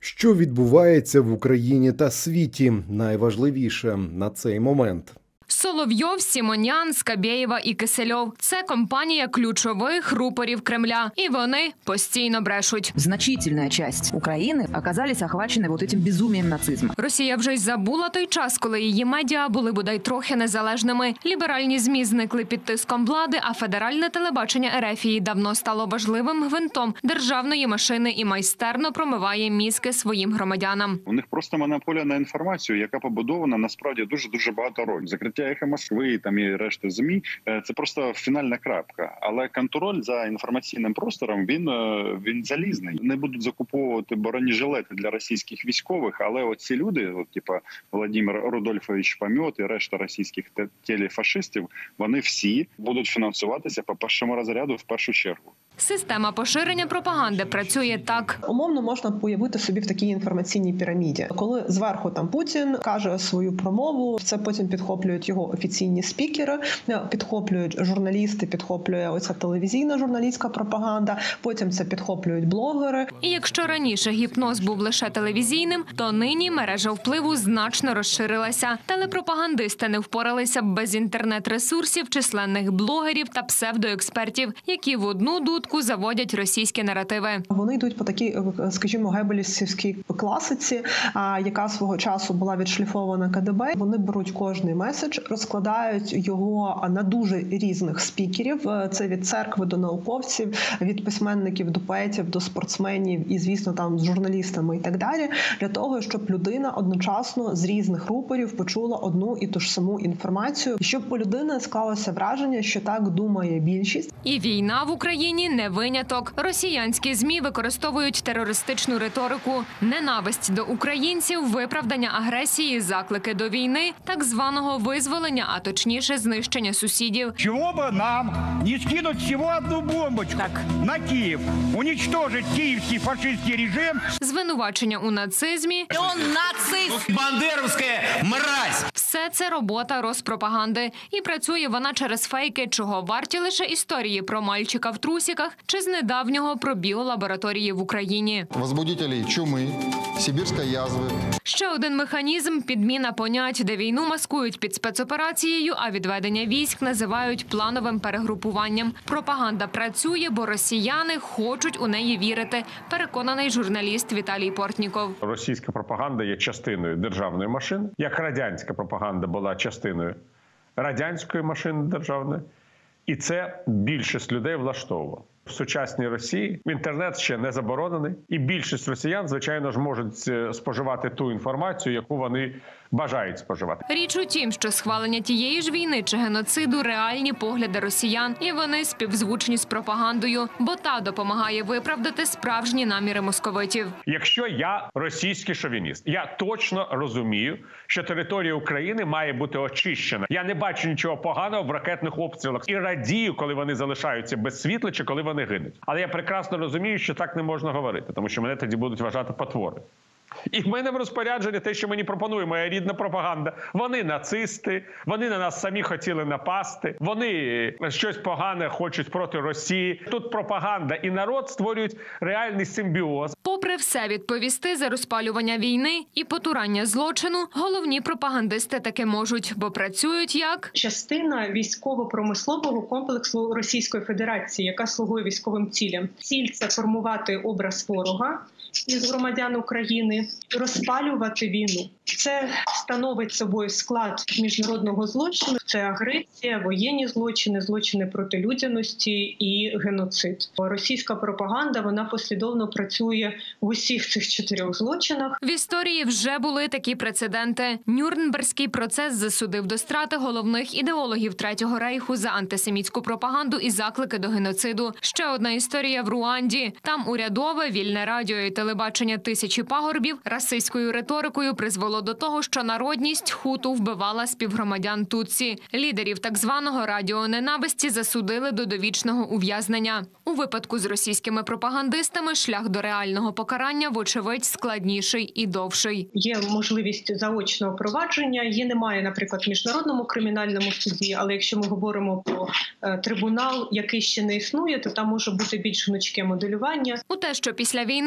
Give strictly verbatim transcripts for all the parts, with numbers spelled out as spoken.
Що відбувається в Україні та світі? Найважливіше на цей момент. Соловйов, Сімонян, Скабєєва і Кисельов – це компанія ключових рупорів Кремля. І вони постійно брешуть. Значительна часть України оказались охвачені вот этим безумием нацизму. Росія вже й забула той час, коли її медіа були бодай трохи незалежними. Ліберальні ЗМІ зникли під тиском влади, а федеральне телебачення Ерефії давно стало важливим гвинтом державної машини і майстерно промиває мізки своїм громадянам. У них просто монополія на інформацію, яка побудована насправді дуже-дуже багато років. Закриття «Ехо Москви» там і решта ЗМІ – це просто фінальна крапка. Але контроль за інформаційним простором, він, він залізний. Не будуть закуповувати бронежилети для російських військових, але оці люди, от, типа Володимир Рудольфович Помет і решта російських телефашистів, вони всі будуть фінансуватися по першому розряду в першу чергу. Система поширення пропаганди працює так. Умовно можна уявити собі в такій інформаційній піраміді. Коли зверху там Путін каже свою промову, це потім підхоплюють його офіційні спікери, підхоплюють журналісти, підхоплює оця телевізійна журналістська пропаганда, потім це підхоплюють блогери. І якщо раніше гіпноз був лише телевізійним, то нині мережа впливу значно розширилася. Телепропагандисти не впоралися б без інтернет-ресурсів, численних блогерів та псевдоекспертів, які в одну дудку заводять російські наративи. Вони йдуть по такій, скажімо, геббельсівській класиці, яка свого часу була відшліфована КДБ. Вони беруть кожний меседж, розкладають його на дуже різних спікерів. Це від церкви до науковців, від письменників до поетів, до спортсменів і, звісно, там з журналістами і так далі, для того, щоб людина одночасно з різних рупорів почула одну і ту ж саму інформацію, щоб у людини склалося враження, що так думає більшість. І війна в Україні не виняток. Росіянські ЗМІ використовують терористичну риторику, ненависть до українців, виправдання агресії, заклики до війни, так званого визволення, а точніше знищення сусідів. Чого б нам не скинути всього одну бомбочку так. на Київ, уничтожити київський фашистський режим. Звинувачення у нацизмі. Он нацист! Бандеровська мразь! Все це робота розпропаганди. І працює вона через фейки, чого варті лише історії про мальчика в трусиках чи з недавнього про біолабораторії в Україні. Возбудителі чуми, сибірської язви. Ще один механізм – підміна понять, де війну маскують під спецоперацією, а відведення військ називають плановим перегрупуванням. Пропаганда працює, бо росіяни хочуть у неї вірити, переконаний журналіст Віталій Портніков. Російська пропаганда є частиною державної машини, як радянська пропаганда була частиною радянської машини державної. І це більшість людей влаштовувало. В сучасній Росії інтернет ще не заборонений. І більшість росіян, звичайно ж, можуть споживати ту інформацію, яку вони бажають споживати. Річ у тім, що схвалення тієї ж війни чи геноциду – реальні погляди росіян. І вони співзвучні з пропагандою, бо та допомагає виправдати справжні наміри московитів. Якщо я російський шовініст, я точно розумію, що територія України має бути очищена. Я не бачу нічого поганого в ракетних обстрілах. І радію, коли вони залишаються без світла чи коли вони гинуть. Але я прекрасно розумію, що так не можна говорити, тому що мене тоді будуть вважати потвори. І в мене в розпорядженні те, що мені пропонує моя рідна пропаганда. Вони нацисти, вони на нас самі хотіли напасти, вони щось погане хочуть проти Росії. Тут пропаганда і народ створюють реальний симбіоз. Попри все, відповісти за розпалювання війни і потурання злочину головні пропагандисти таки можуть, бо працюють як частина військово-промислового комплексу Російської Федерації, яка слугує військовим цілям. Ціль – це формувати образ ворога із громадян України, розпалювати війну. Це становить собою склад міжнародного злочину. Це агресія, воєнні злочини, злочини проти людяності і геноцид. Російська пропаганда, вона послідовно працює в усіх цих чотирьох злочинах. В історії вже були такі прецеденти. Нюрнберзький процес засудив до страти головних ідеологів Третього рейху за антисемітську пропаганду і заклики до геноциду. Ще одна історія в Руанді. Там урядове, вільне радіо і телебачення тисячі пагорбів расистською риторикою призвело до того, що народність хуту вбивала співгромадян Тутсі. Лідерів так званого радіо ненависті засудили до довічного ув'язнення. У випадку з російськими пропагандистами шлях до реального покарання, вочевидь, складніший і довший. Є можливість заочного провадження, її немає, наприклад, в Міжнародному кримінальному суді, але якщо ми говоримо про е, трибунал, який ще не існує, то там може бути більш гнучке моделювання. У те, що після війни вірні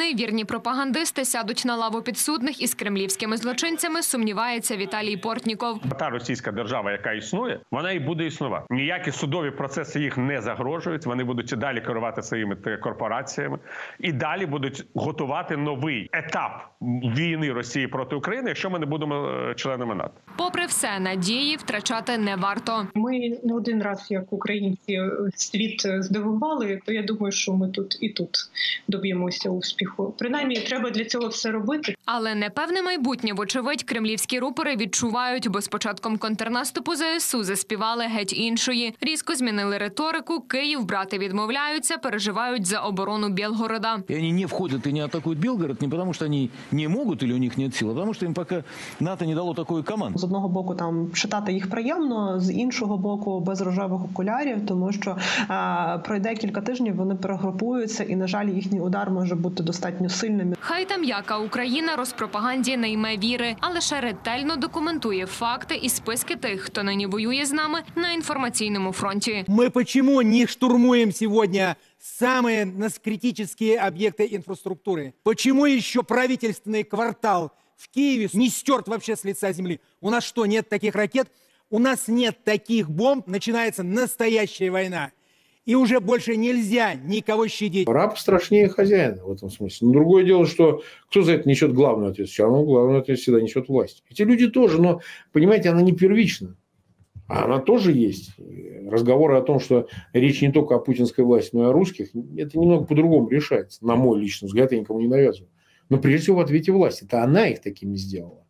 пропагандисти сядуть на лаву підсудних із кремлівськими злочинцями, сумнівається Віталій Портніков. Та російська держава, яка існує, вона і буде існувати. Ніякі судові процеси їх не загрожують. Вони будуть і далі керувати своїми корпораціями. І далі будуть готувати новий етап війни Росії проти України, якщо ми не будемо членами НАТО. Попри все, надії втрачати не варто. Ми не один раз, як українці, світ здивували, то я думаю, що ми тут і тут доб'ємося успіху. Принаймні, треба для цього все робити. Але непевне майбутнє, вочевидь, кремлівські рупори відчувають, бо з початком контрнаступу ЗСУ заспівали геть іншої. Різко змінили риторику, Київ брати відмовляються, переживають за оборону Білгорода. І вони не входять і не атакують Білгород не тому, що вони не можуть, або у них немає сил, а тому, що їм поки НАТО не дало такої команди. З одного боку, там читати їх приємно, з іншого боку, без рожевих окулярів, тому що а, пройде кілька тижнів, вони перегрупуються, і, на жаль, їхній удар може бути достатньо сильним. Хай там яка Україна розпропаганді не йме віри, а лише ретельно документує факти і списки тих, хто нині воює з нами на інформаційному фронті. Ми чому не штурмуємо сьогодні самые критические объекты инфраструктуры? Почему еще правительственный квартал в Киеве не стерт вообще с лица земли? У нас что, нет таких ракет? У нас нет таких бомб, начинается настоящая война. И уже больше нельзя никого щадить. Раб страшнее хозяина в этом смысле. Но другое дело, что кто за это несет главную ответственность? Все равно главную ответственность всегда несет власть. Эти люди тоже, но, понимаете, она не первична. А она тоже есть. Разговоры о том, что речь не только о путинской власти, но и о русских, это немного по-другому решается. На мой личный взгляд, я никому не навязываю. Но прежде всего в ответе власти. Это она их такими сделала.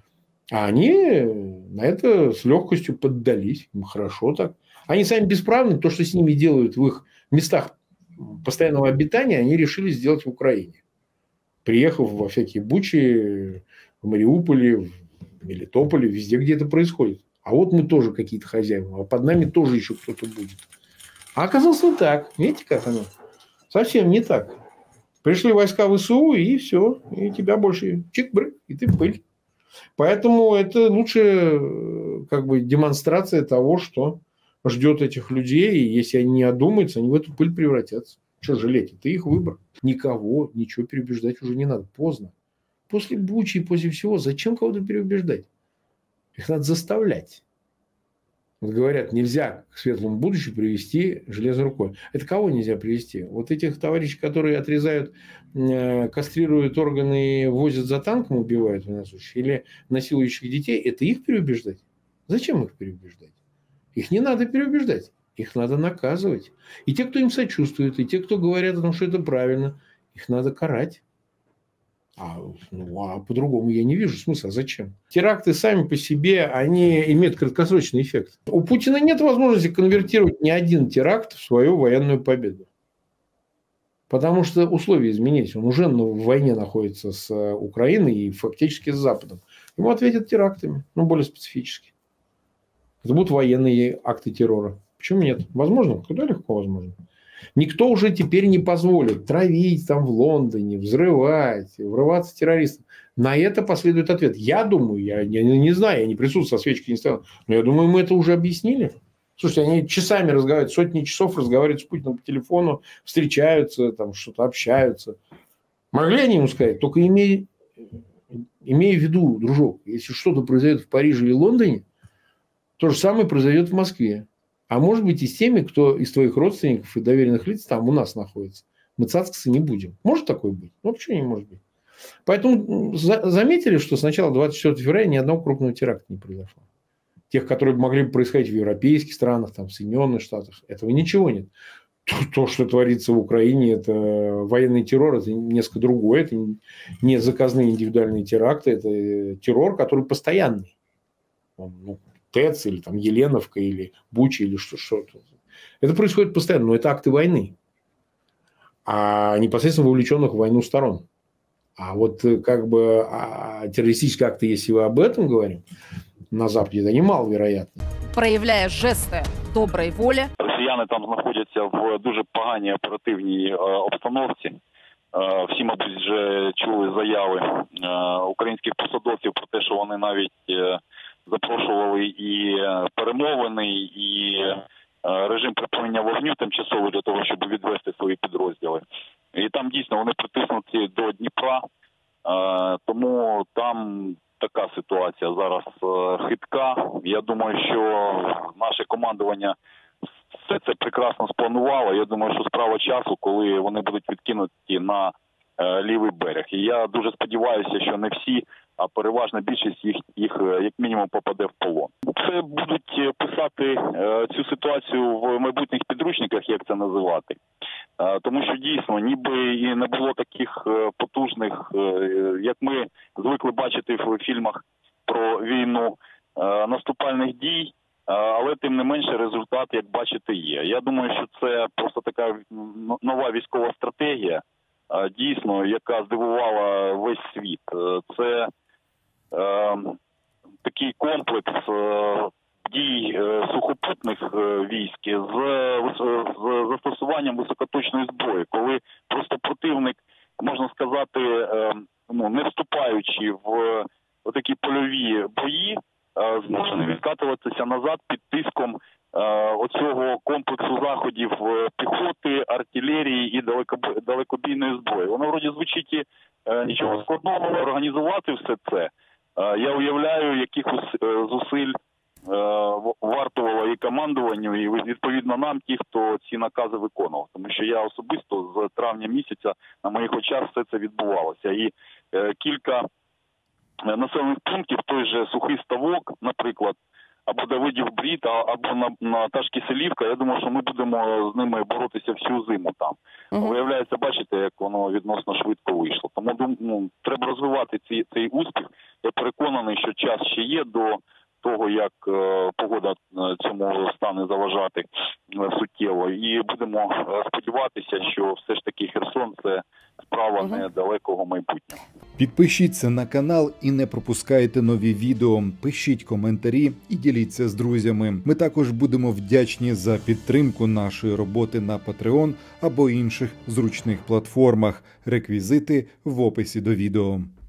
А они на это с легкостью поддались. Им хорошо так. Они сами бесправны. То, что с ними делают в их местах постоянного обитания, они решили сделать в Украине. Приехав во всякие Бучи, в Мариуполе, в Мелитополе, везде, где это происходит. А вот мы тоже какие-то хозяева, а под нами тоже еще кто-то будет. А оказалось не так. Видите, как оно? Совсем не так. Пришли войска ВСУ, и все. И тебя больше чик-брык, и ты пыль. Поэтому это лучшая как бы демонстрация того, что ждет этих людей. И если они не одумаются, они в эту пыль превратятся. Что жалеть? Это их выбор. Никого, ничего переубеждать уже не надо. Поздно. После Бучи и после всего зачем кого-то переубеждать? Их надо заставлять. Вот говорят, нельзя к светлому будущему привести железной рукой. Это кого нельзя привести? Вот этих товарищей, которые отрезают, э, кастрируют органы, возят за танком, убивают военнослужащих, или насилующих детей, это их переубеждать? Зачем их переубеждать? Их не надо переубеждать. Их надо наказывать. И те, кто им сочувствует, и те, кто говорят о том, что это правильно, их надо карать. А, ну, а по-другому я не вижу смысла. Зачем? Теракты сами по себе, они имеют краткосрочный эффект. У Путина нет возможности конвертировать ни один теракт в свою военную победу. Потому что условия изменились. Он уже в войне находится с Украиной и фактически с Западом. Ему ответят терактами, но более специфически. Это будут военные акты террора. Почему нет? Возможно, куда легко возможно. Никто уже теперь не позволит травить там в Лондоне, взрывать, врываться террористам. На это последует ответ. Я думаю, я, я не знаю, я не присутствую, со свечки не стоял, но я думаю, мы это уже объяснили. Слушайте, они часами разговаривают, сотни часов разговаривают с Путиным по телефону, встречаются, там что-то общаются. Могли они ему сказать, только имея, имея в виду, дружок, если что-то произойдет в Париже или Лондоне, то же самое произойдет в Москве. А может быть и с теми, кто из твоих родственников и доверенных лиц там у нас находится. Мы цацкаться не будем. Может такое быть? Ну, почему не может быть? Поэтому за- заметили, что с начала двадцать четвёртого февраля ни одного крупного теракта не произошло. Тех, которые могли бы происходить в европейских странах, там, в Соединенных Штатах, этого ничего нет. То, то, что творится в Украине, это военный террор, это несколько другое. Это не заказные индивидуальные теракты, это террор, который постоянный. Он, ну, ТЭЦ, или там Еленовка, или Буча, или что-то. Это происходит постоянно, но это акты войны. А непосредственно вовлеченных в войну сторон. А вот как бы а террористические акты, если вы об этом говорим, на Западе, это немаловероятно. Проявляє жести доброї волі. Росіяни там знаходяться в дуже поганій оперативній е, обстановці. Е, всі, мабуть, вже чули заяви е, українських посадовців про те, що вони навіть е, запрошували і перемовини, і режим припинення вогню тимчасово для того, щоб відвести свої підрозділи. І там дійсно вони притиснуті до Дніпра, тому там така ситуація зараз хитка. Я думаю, що наше командування все це прекрасно спланувало. Я думаю, що справа часу, коли вони будуть відкинуті на лівий берег. І я дуже сподіваюся, що не всі, а переважна більшість їх, їх як мінімум попаде в полон. Це будуть писати цю ситуацію в майбутніх підручниках, як це називати. Тому що дійсно, ніби і не було таких потужних, як ми звикли бачити в фільмах про війну, наступальних дій, але тим не менше результат, як бачите, є. Я думаю, що це просто така нова військова стратегія, дійсно, яка здивувала весь світ. Це е, такий комплекс е, дій е, сухопутних е, військ з, з застосуванням високоточної зброї, коли просто противник, можна сказати, е, ну, не вступаючи в такі польові бої, е, змушений відкатуватися назад під тиском оцього комплексу заходів піхоти, артилерії і далекобійної зброї. Воно вроді звучить і нічого складного організувати все це. Я уявляю, яких зусиль вартувало і командуванню, і відповідно нам, ті, хто ці накази виконував. Тому що я особисто з травня місяця на моїх очах все це відбувалося. І кілька населених пунктів, той же Сухий Ставок, наприклад, або Давидів Брід, або на, на та ж Киселівка, я думаю, що ми будемо з ними боротися всю зиму там. Uh-huh. Виявляється, бачите, як воно відносно швидко вийшло. Тому ну, треба розвивати ці, цей успіх. Я переконаний, що час ще є до того, як е, погода цьому стане заважати е, суттєво. І будемо сподіватися, що все ж таки Херсон – це справа uh-huh. недалекого майбутнього. Підпишіться на канал і не пропускайте нові відео. Пишіть коментарі і діліться з друзями. Ми також будемо вдячні за підтримку нашої роботи на Patreon або інших зручних платформах. Реквізити в описі до відео.